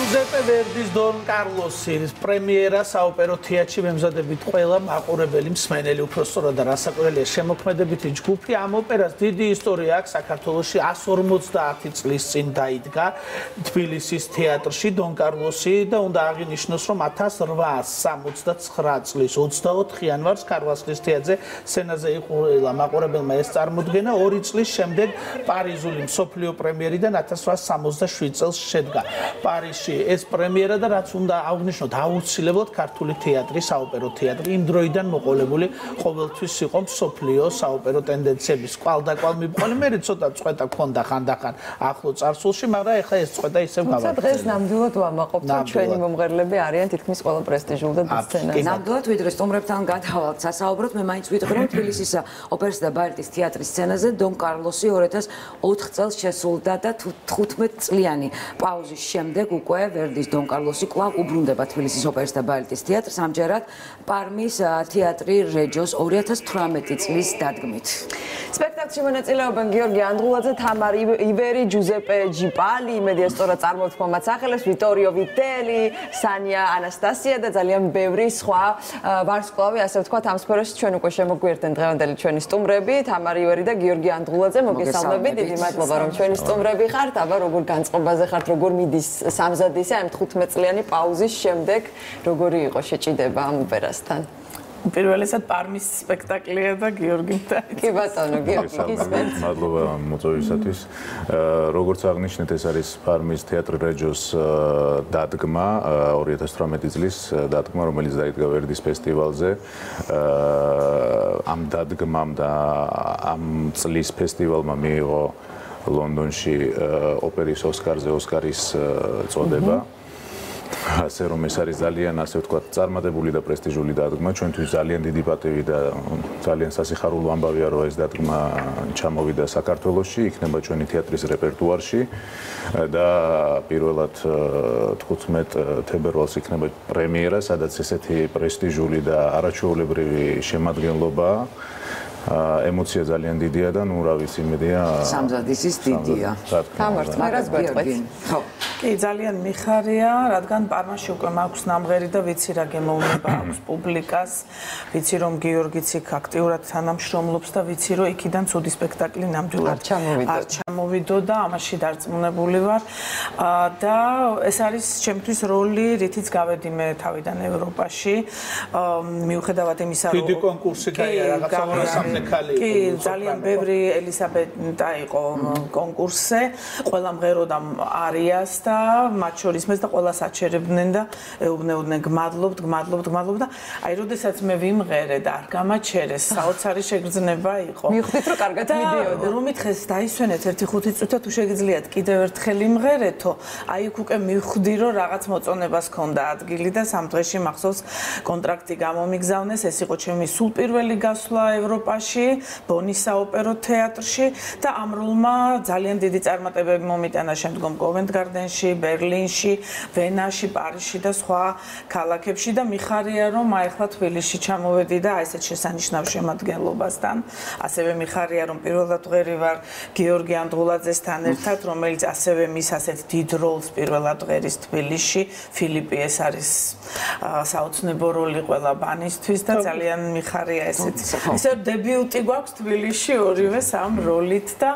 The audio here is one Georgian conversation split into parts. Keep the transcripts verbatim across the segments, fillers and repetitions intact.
ჯუზეპე ვერდის დონ კარლოსის პრემიერა საოპერო თეატრში მემზადებით ყველა მაყურებელი მსმენელი უпроსტორად და რასაკვირველია შემოქმედებითი ჯგუფი ამ ოპერას დიდი ისტორია აქვს საქართველოში εκατს ორმოცდაათი წლის წინ დაიდგა თბილისის თეატრში დონ კარლოსი და უნდა აღინიშნოს რომ ათას რვაას სამოცდაცხრა წლის ოცდაოთხ იანვარს კარვასლის თეატრზე სცენაზე იყურებდა მაყურებელმა ეს წარმოდგენა ორი წლის შემდეგ პარიზული მსოფლიო პრემიერიდან ათას რვაას სამოცდაშვიდ წელს შედგა პარიზში ეს პრემიერა და რაც უნდა აღვნიშნოთ აუცილებლად ქართული თეატრი საოპერო თეატრი იმ დროიდან მოყოლებული ყოველთვის იყო მსოფლიო საოპერო ტენდენციების კვალდაკვალ მიბყოლი მე ცოტა წვეტა ქონდა ხანდახან ახლო წარსულში მაგრამ ეხლა ეს წვეტა ისევ გავაკეთე დღეს ნამდვილად ვამაყობთ რომ ჩვენი მომღერლები არიან თითქმის ყველა პრესტიჟულ და დიდ სცენაზე ნამდვილად ვიდრე სტუმრებთან გადავალთ სასაუბროთ მე მაინც ვიტყვი რომ თბილისის ოპერისა და ბალეტის თეატრის სცენაზე დონ კარლოსი ორი ათას ოთხ წელს შესრულდა და თხუთმეტ წლიანი პაუზის შემდეგ უკვე ვერდის დონ კარლოსი კვლავ უბრუნდება თბილისის ოპერისა და ბალეტის თეატრს ამჯერად პარმის თეატრი რეჯოს ორი ათას თვრამეტი წლის დადგმით. სპექტაკლში მონაწილეობენ გიორგი ანდღულაძე, თამარ ივერი, ჯუზეპე ჯიპალი, იმედია სწორად წარმოთქვა მათ სახელებს, ვიტორიო ვიტელი, სანია ანასტასია და ძალიან ბევრი სხვა ვარსკვლავი, ასე ვთქვათ, ამ სფეროში ჩვენ უკვე შემოგვიერთდნენ დღევანდელი ჩვენი სტუმრები, თამარ ივერი და გიორგი ანდღულაძე, მოგესალმებით, დიდი მადლობა რომ ჩვენი სტუმრები ხართ, აბა როგორ განწყობაზე ხართ, როგორ მიდის სამზადისი ამ თხუთმეტ წლიანი პაუზის შემდეგ, როგორი იყო შეჭიდება ამ ოპერასთან? პირველესად პარმის სპექტაკლია და გიორგითან. კი ბატონო, გიორგი გისმენთ. მადლობა მოწვევისათვის. როგორც აღნიშნეთ, ეს არის პარმის თეატრი რეჯოს დადგმა, ორი ათას თვრამეტი წლის დადგმა, რომელიც დაიდგა ვერდის ფესტივალზე. ამ დადგმამ და ამ წლის ფესტივალმა მიიღო ლონდონში ოპერის ოსკარზე ოსკარის წოდება. ასე რომ ეს არის ძალიან ასე ვთქვათ წარმატებული და პრესტიჟული დადგმა ჩვენთვის ძალიან დიდი პატივი და ძალიან სასიხარულო ამბავია რომ ეს დადგმა ჩამოვიდა საქართველოში იქნება ჩვენი თეატრის რეპერტუარში და პირველად თხუთმეტ თებერვალს იქნება პრემიერა სადაც ესეთი პრესტიჟული და არაჩვეულებრივი შემადგენლობაა ემოცია ძალიან დიდია და ნუ რა ვიცი იმედია სამზადისის დიდია თამართ მაგას გვეტყვით ხო კი ძალიან მიხარია რადგან პარმაში უკვე მაქვს ნამღერი და ვიცი რა გემოვნება აქვს პუბლიკას ვიცი რომ გიორგიც იქ აქტიურად თანამშრომლობს და ვიცი რომ იქიდან ცუდი სპექტაკლი ნამდვილად არ ჩამოვიდო და ამაში დარწმუნებული ვარ და ეს არის ჩემთვის როლი რითიც გავედი მე თავიდან ევროპაში მიუხედავად იმისა რომ დიდი კონკურსი გაიარა რაღაცა კი, ძალიან ბევრი ელისაბეტა იყო კონკურსზე, ყველა მღეროდა არიას და მათ შორის მეც და ყველას აჩერებდნენ და ეუბნეოდნენ გმადლობთ, გმადლობთ, გმადლობთ და აი, როდესაც მე ვიმღერე და არ გამაჩერეს, საოცარი შეგრძნება იყო. მივხვდით, რომ კარგად მიდიოდა. რომ მითხეს დაისვენეთ ერთი ხუთი წუთი თუ შეგიძლიათ კიდევ ერთხელ იმღერეთო, აი იქ უკვე მივხვდი, რომ რაღაც მოწონებას ქონდა ადგილი და სამ დღეში მახსოვს კონტრაქტი გამომიგზავნეს, ეს იყო ჩემი სულ პირველი გასვლა ევროპაში ბონის საოპერო თეატრში და ამ როლმა ძალიან დიდი წარმატებები მომიტანა შემდგომ კოვენტ-გარდენში, ბერლინში, ვენაში, პარიზში და სხვა ქალაქებში და მიხარია რომ აი ახლა თბილისში ჩამოვედი და აი ესეთ შესანიშნავ შემადგენლობასთან. ასევე მიხარია რომ პირველად ვღერი ვარ გიორგი ანდღულაძესთან ერთად, რომელიც ასევე მის ასეთ დიდ როლს პირველად ვღერის თბილისში. ფილიპი ეს არის საოცნებო როლი ყველა ბანისთვის და ძალიან მიხარია ესეთ. ისე დებიუტი გვაქვს თბილისში ორივე სამ როლით და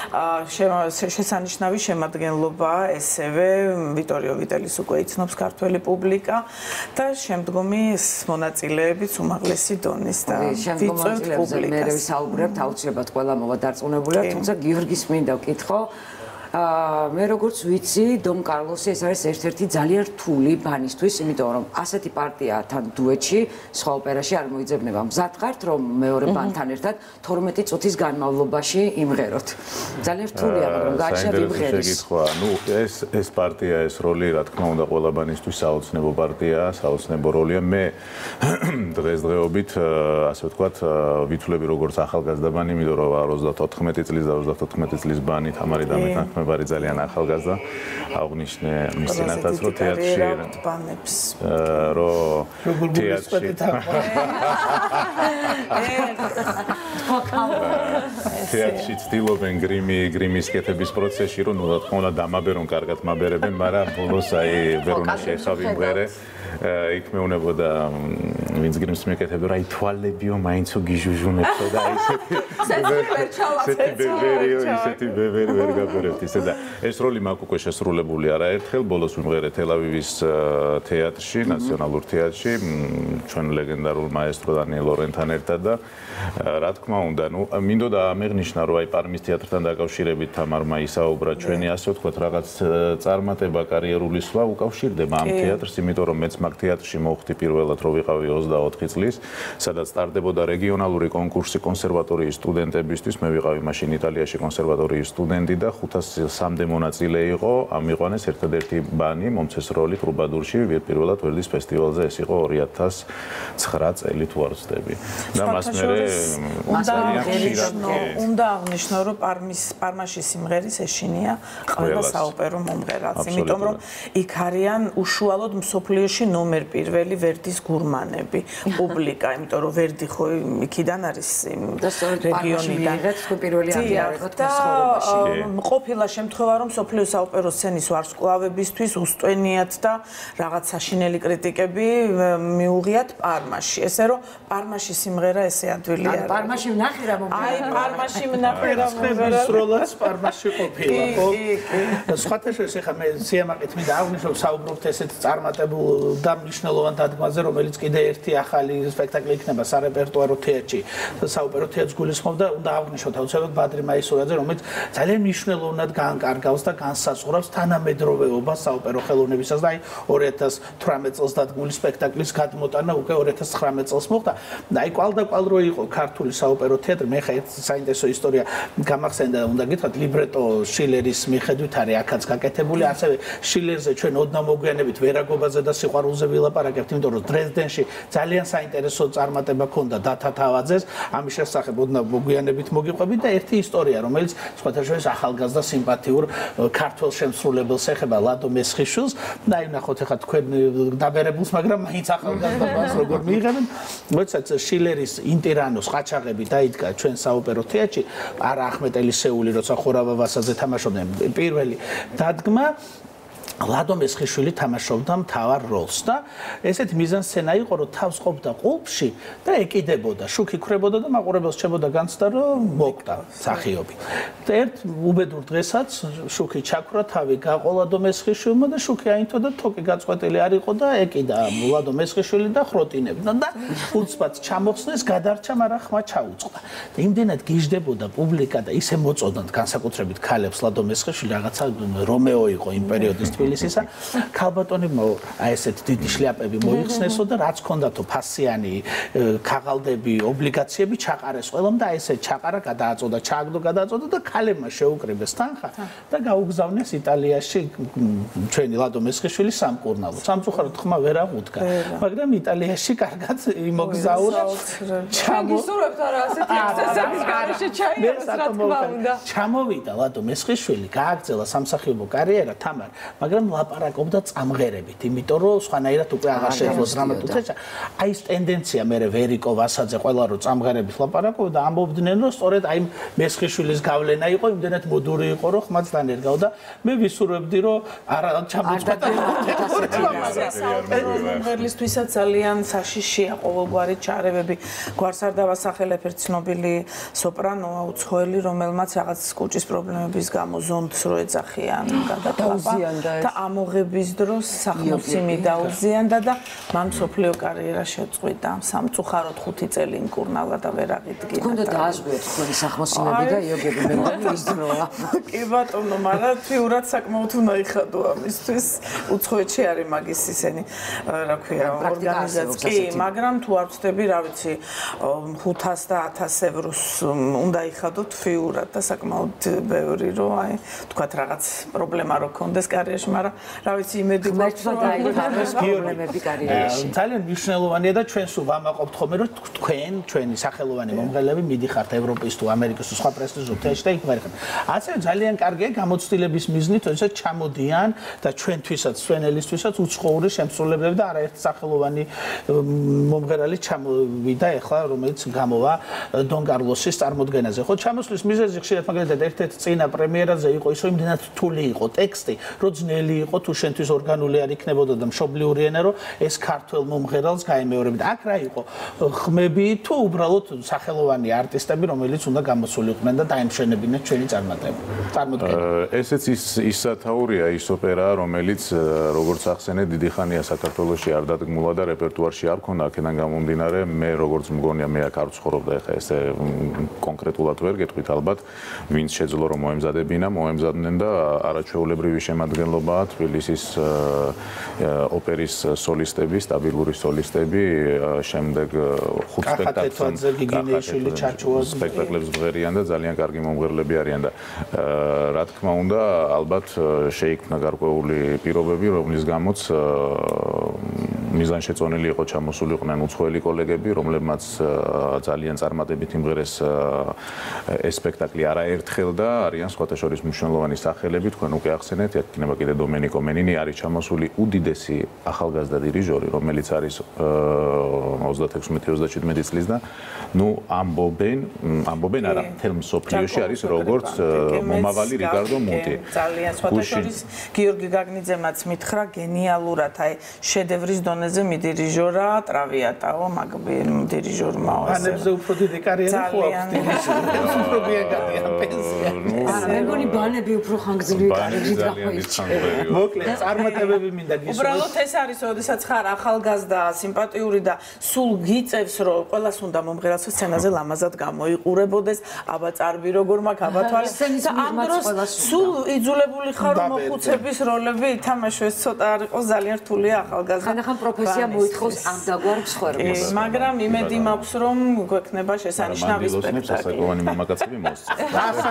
შესანიშნავი შემადგენლობაა ესევე ვიტორიო ვიტელის უკვე იცნობს ქართველი პუბლიკა და შემდგომი მონაწილეებიც უმაღლესი დონის და ვიწევთ პუბლიკას. მე ვისაუბრებთ აუცილებლად ყველა მოვა დარწმუნებულია, თუმცა გიორგის მინდა ვკითხო მე როგორც ვიცი, დონ კარლოსი ეს არის ერთ-ერთი ძალიან რთული ბანისთვის, იმიტომ რომ ასეთი პარტიათან დუეტში სხვა ოპერაში არ მოიძებნება. მზად ხართ რომ მეორე ბანთან ერთად თორმეტი წუთის განმავლობაში იმღეროთ. ძალიან რთულია, მაგრამ გაჩნდა იმღერის. შეგითხრა, ნუ ეს ეს პარტია, ეს როლი, რა თქმა უნდა, ყველა ბანისთვის საოცნებო პარტიაა, საოცნებო როლია. მე დღესდღეობით, ასე ვთქვათ, ვითვლები როგორც ახალგაზრდა ბანი, იმიტომ რომ ოცდათოთხმეტი წლის და ოცდათოთხმეტი წლის ბანი თამარი და მეთანხმე მოხმებარი ძალიან ახალგაზრდა აღნიშნე მის წინათაც რომ თეატრში რომ თეატრში თეატრში ცდილობენ გრიმი გრიმის კეთების პროცესში რომ რა თქმა უნდა დამაბერონ კარგად მაბერებენ მაგრამ ბოლოს აი ვერ უნდა შეეხავი მღერე იქ მეუნებოდა ვინც გრიმს მეკეთებდა რა ითვალებიო მაინცო გიჟუჟუნებსო და ისეთი ბებერი ისეთი ბებერი ვერ გაბერებთ ისე და ეს როლი მაქვს უკვე შესრულებული არაერთხელ ბოლოს ვიმღერე თელ-ავივის თეატრში ნაციონალურ თეატრში ჩვენ ლეგენდარულ მაესტრო დანიელ ლორენთან ერთად და რა თქმა უნდა ნუ მინდოდა ამეღნიშნა რომ აი პარმის თეატრთან დაკავშირებით თამარმა ისაუბრა ჩვენი ასე ვთქვათ რაღაც წარმატება კარიერული სვლა უკავშირდება ამ თეატრს იმიტომ რომ მეც მაგ თეატრში მოვხდი პირველად რო ვიყავი ოცდაოთხი წლის სადაც სტარდებოდა რეგიონალური კონკურსი კონსერვატორიის სტუდენტებისთვის მე ვიყავი მაშინ იტალიაში კონსერვატორიის სტუდენტი და ხუთას სამდე მონაწილე იყო ამიყვანეს ერთადერთი ბანი მომცეს როლი ტრუბადურში პირველად ვერდის ფესტივალზე ეს იყო ორი ათას ცხრა წელი თუ არ ვცდები და მას მერე უნდა აღნიშნო რომ პარმის პარმაში სიმღერის ეშინია ყველა საოპერო მომღერალს იმიტომ რომ იქ არიან უშუალოდ მსოფლიოში ნომერ პირველი ვერდის გურმანები პუბლიკა იმიტომ რომ ვერდი ხო იქიდან არის რეგიონიდან პირველი აღიარება თქვენ ცხოვრებაში ყოფილა შემთხვევა რომ მსოფლიო საოპერო სცენის ვარსკვლავებისთვის უსტვენიათ და რაღაც საშინელი კრიტიკები მიუღიათ პარმაში ესე რომ პარმაში სიმღერა ესე ადვილი არა პარმაში ვნახე რა მომღერალი აი პარმაში ვნახე რა მომღერალი როლაც პარმაში ყოფილა ხო სხვათა შორის ეხა მე სიამაყით მინდა აღვნიშნო საუბრობთ ესეთ წარმატებულ და მნიშვნელოვან დადგმაზე რომელიც კიდე ერთი ახალი სპექტაკლი იქნება სარეპერტუარო თეატრში საოპერო თეატრს გულისხმობდა უნდა აღვნიშნოთ აუცილებლად ბადრი მაისურაძე რომელიც ძალიან მნიშვნელოვნად განკარგავს და განსაზღვრავს თანამედროვეობას საოპერო ხელოვნებისას და აი ორი ათას თვრამეტ წელს დადგმული სპექტაკლის გადმოტანა უკვე ორი ათას ცხრამეტ წელს მოხდა და აი კვალდაკვალ რო იყო ქართული საოპერო თეატრი მე ხა ერთ საინტერესო ისტორია გამახსენდა უნდა გითხრათ ლიბრეტო შილერის მიხედვით არის აქაც გაკეთებული ასევე შილერზე ჩვენ ოდნა მოგვიანებით ვერაგობაზე და სიყვარულზე ვილაპარაკებთ იმიტომ რომ დრეზდენში ძალიან საინტერესო წარმატება ჰქონდა დათა თავაძეს ამის შესახებ ოდნა მოგვიანებით მოგიყვებით და ერთი ისტორია რომელიც სხვათა შორის ახალგაზრდა სიმპათიურ ქართველ შემსრულებელს ეხება ლადო მესხიშვილს და აი ნახოთ ეხლა თქვენ დაბერებულს მაგრამ მაინც ახალგაზრდა მას როგორ მიიღებენ როდესაც შილერის ინტირანოს ყაჩაღები დაიდგა ჩვენ საოპერო თეატრში არა ახმეტელისეული როცა ხურავა ვასაზე თამაშობდნენ პირველი დადგმა ლადო მესხიშვილი თამაშობდა მთავარ როლს და ესეთი მიზანსცენა იყო რომ თავს ყოფდა ყულფში და ეკიდებოდა შუქი ქრებოდა და მაყურებელს შეებოდა განცდა რომ მოკდა სახიობი და ერთ უბედურ დღესაც შუქი ჩაქრა თავი გაყო ლადო მესხიშვილმა და შუქი აინთო და თოკი გაწყვეტილი არ იყო და ეკიდა ლადო მესხიშვილი და ხროტინებდა და უცბად ჩამოხსნეს გადარჩა მაგრამ ხმა ჩაუწყდა და იმდენად გიждდებოდა პუბლიკა და ისე მოწოდნათ განსაკუთრებით ქალებს ლადო მესხიშვილი რაღაცა რომეო იყო იმ პერიოდის ისა ქალბატონებმა აი ესეთ დიდი შლიაპები მოიხსნესო და რაც ჰქონდათო ფასიანი ქაღალდები ობლიგაციები ჩაყარეს ყველამ და ესე ჩაყარა გადააწოდა ჩააგდო გადააწოდა და ქალებმა შეუკრიბეს თანხა და გაუგზავნეს იტალიაში ჩვენი ლადო მესხიშვილი სამკურნალო სამწუხაროდ ხმა ვერ აღუდგა მაგრამ იტალიაში კარგად იმოგზაურა ჩამოსურებთ არა ასეთი ექსცესების გარეშე ჩაიერეს რა თქმა უნდა ჩამოვიდა ლადო მესხიშვილი გააგრძელა სამსახიობო კარიერა თამარ მაგრამ ლაპარაკობდა წამღერებით, იმიტომ რომ სხვანაირად უკვე აღარ შეძლო დრამატულ თეატრში. აი ეს ტენდენცია მე ვერიკო ვასაძე ყველა რო წამღერებით ლაპარაკობდა და ამბობდნენ რომ სწორედ აი მესხიშვილის გავლენა იყო, იმდენად მოდური იყო რომ ხმაცთან ერგავდა. მე ვისურვებდი რომ არა ჩამოწყვეტა მომღერლისთვისაც ძალიან საშიშია ყოველგვარი ჩარევები. გვარს არ დავასახელებ ერთ ცნობილი სოპრანოა უცხოელი, რომელმაც რაღაც კუჭის პრობლემების გამო ზონდს რო ეძახიან გადაყლაპა და ამოღების დროს სახმოციმი დაუზიანდა და მან სოფლიო კარიერა შეწყვიტა. სამწუხაროდ ხუთი წელი იმკურნალა და ვერ აღიდგინა. თქვენ და დააზღვიოთ თქვენი სახმოციმები და იოგები მე მგონი ის დროა. კი ბატონო, მაგრამ თვიურად საკმაოდ უნდა იხადო ამისთვის. უცხოეთში არის მაგის ისენი, რა ქვია, ორგანიზაცია. კი, მაგრამ თუ არ ვწდები, რა ვიცი, ხუთას და ათას ევროს უნდა იხადო თვიურად და საკმაოდ ბევრი რო აი, თქვათ რაღაც პრობლემა რო ქონდეს კარიერაში მაგრამ რა ვიცი იმედი გვაქვს პრობლემები კარიერაში. ძალიან მნიშვნელოვანია და ჩვენ სულ ვამაყობთ ხოლმე რომ თქვენ ჩვენი სახელოვანი მომღერლები მიდიხართ ევროპის თუ ამერიკის თუ სხვა პრესტიჟულ თეატრში და იქ ვერხართ. ასევე ძალიან კარგია გამოცდილების მიზნით, თორემ ჩამოდიან და ჩვენთვისაც, სვენელისთვისაც უცხოური შემსრულებლები და არაერთი სახელოვანი მომღერალი ჩამოვიდა ახლა, რომელიც გამოვა დონ კარლოსის წარმოდგენაზე. ხო, ჩამოსვლის მიზეზი ხშირად მაგალითად ერთ-ერთ წინა პრემიერაზე იყო ის, რომ იმდენად რთული იყო ტექსტი, რომ ძნელი იყო თუ შენთვის ორგანული არ იქნებოდა და მშობლიური ენა, რომ ეს ქართველ მომღერალს გაემეორებდა. აქ რა იყო? ხმები თუ უბრალოდ სახელოვანი არტისტები, რომელიც უნდა გამოსულიყვნენ და დაემშვენებინათ ჩვენი წარმოდგენა. ესეც ის ის სათაურია, ის ოპერა, რომელიც როგორც ახსენე, დიდი ხანია საქართველოში არ დადგმულა და რეპერტუარში არ ქონდა, აქედან გამომდინარე, მე როგორც მგონია, მე აქ არ ვცხოვრობდა, ეხა ესე კონკრეტულად ვერ გეტყვით ალბათ, ვინც შეძლო რომ მოემზადებინა, მოემზადნენ და არაჩვეულებრივი შემადგენლობაა თბილისის ოპერის სოლისტები, სტაბილური სოლისტები, შემდეგ ხუთ სპექტაკლებს ბღერიან და ძალიან კარგი მომღერლები არიან და რა თქმა უნდა, ალბათ შეიქმნა გარკვეული პირობები, რომლის გამოც მიზანშეწონილი იყო ჩამოსულიყვნენ უცხოელი კოლეგები, რომლებმაც ძალიან წარმატებით იმღერეს ეს სპექტაკლი არაერთხელ და არიან სხვათა შორის მნიშვნელოვანი სახელები, თქვენ უკვე ახსენეთ, იქნება კიდე დომენიკო მენინი არის ჩამოსული უდიდესი ახალგაზრდა დირიჟორი, რომელიც არის ოცდაექვსმეტი ოცდაჩვიდმეტი წლის და ნუ ამბობენ, ამბობენ არა, მთელ მსოფლიოში არის როგორც მომავალი რიკარდო მუტი. ძალიან სხვათა შორის გიორგი გაგნიძემაც მითხრა გენიალურად, აი შედევრის დონეზე მიდირიჟორა ტრავიატაო, მაგ დირიჟორმაო. ბანებზე უფრო დიდი კარიერა ხო აქვს დირიჟორს, უფრო ბიეგანია პენსია. არა, მე მგონი ბანები უფრო ხანგრძლივი კარიერით გამოირჩევა. მოკლედ, წარმატებები მინდა გისურვოთ. უბრალოდ ეს არის, როდესაც ხარ ახალგაზრდა, სიმპათიური და სულ გიწევს, რომ ყველას უნდა მომღერალს სცენაზე ლამაზად გამოიყურებოდეს, აბა წარბი როგორ მაქვს, აბა თვალის და ამ დროს სულ იძულებული ხარ მოხუცების როლები ითამაშო, ეს ცოტა არ იყოს ძალიან რთულია ახალგაზრდა. ხანდახან პროფესია მოითხოვს ამ დაგვარ მსხვერპლს. მაგრამ იმედი მაქვს, რომ გვექნება შესანიშნავი სპექტაკლი. სასაკოვანი მამაკაცები მოსწევს.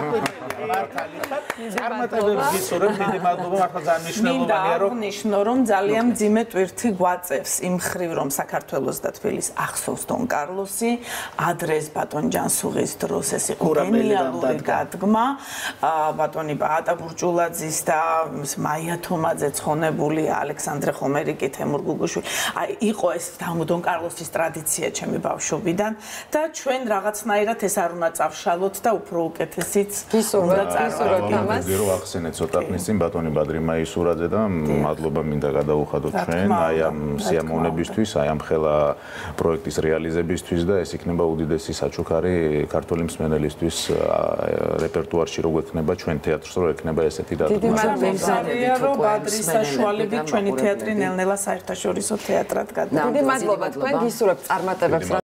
წარმატებები გისურვებ, დიდი მადლობა, მართლა ძალიან მნიშვნელოვანია, რომ ნიშნო რომ ძალიან მძიმე ტვირთი გვაწევს იმ ხრივ, რომ საქართველოს და თბილისს ახსოვს დონ კარლოსი, ადრეს ბატონ ჯანსუღის დროს ეს იყო გენიალური დადგმა, ბატონი ბაატა გურჯულაძის და მაია თომაძე ცხონებული, ალექსანდრე ხომერიკი, თემურ გუგუშვილი. აი იყო ეს დონ კარლოსის ტრადიცია ჩემი ბავშვობიდან და ჩვენ რაღაცნაირად ეს არ უნდა წავშალოთ და უფრო უკეთესიც გისურვებთ, გისურვებთ ამას. ზერო ახსენეთ ცოტა ხნის წინ ბატონი ბადრი მაისურაძე და მადლობა მინდა გადაუხადოთ ჩვენ აი ამ სიამოვნებისთვის, აი ამ ხელა პროექტის რეალიზებისთვის და ეს იქნება უდიდესი საჩუქარი ქართული მსმენელისთვის რეპერტუარში რო გვექნება ჩვენ თეატრს რო ექნება ესეთი დადგმა. დიდი მადლობა რომ ბადრის საშუალებით ჩვენი თეატრი ნელ-ნელა საერთაშორისო თეატრად გადავა. დიდი მადლობა თქვენ გისურვებთ წარმატებებს.